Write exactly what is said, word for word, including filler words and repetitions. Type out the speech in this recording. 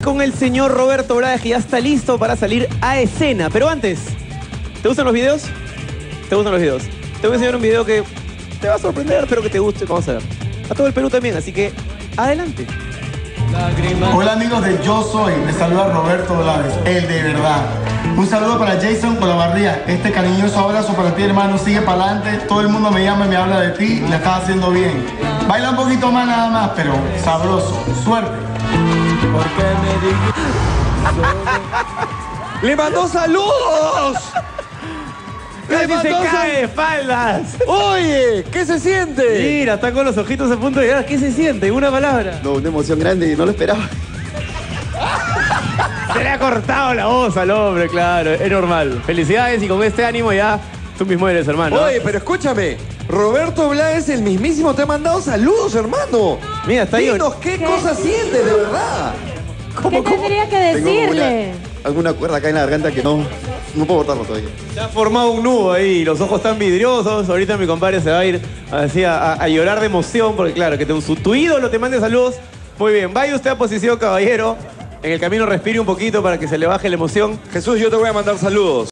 Con el señor Roberto Blades, que ya está listo para salir a escena. Pero antes, ¿te gustan los videos? ¿Te gustan los videos? Te voy a enseñar un video que te va a sorprender, espero que te guste. Vamos a ver. A todo el Perú también, así que adelante. Hola amigos de Yo Soy, les saluda Roberto Blades, el de verdad. Un saludo para Jason Olavarría, este cariñoso abrazo para ti, hermano, sigue para adelante. Todo el mundo me llama y me habla de ti y la estás haciendo bien. Baila un poquito más nada más, pero sabroso. Suerte. ¡Le mandó saludos! ¡Casi se cae de espaldas! Oye, ¿qué se siente? Mira, está con los ojitos a punto de llegar. ¿Qué se siente? Una palabra. No, una emoción grande y no lo esperaba. Se le ha cortado la voz al hombre, claro. Es normal. Felicidades y con este ánimo ya tú mismo eres, hermano. Oye, pero escúchame. Roberto Blades, el mismísimo, te ha mandado saludos, hermano. Mira, está ahí. Dinos, ¿qué, ¿Qué? cosa sientes, de verdad? ¿Qué tendría que Tengo como decirle? una- alguna cuerda acá en la garganta que no, no puedo botarlo todavía. Se ha formado un nudo ahí, los ojos están vidriosos. Ahorita mi compadre se va a ir así a, a llorar de emoción, porque claro, que tu, tu ídolo te mande saludos. Muy bien, vaya usted a posición, caballero. En el camino respire un poquito para que se le baje la emoción. Jesús, yo te voy a mandar saludos.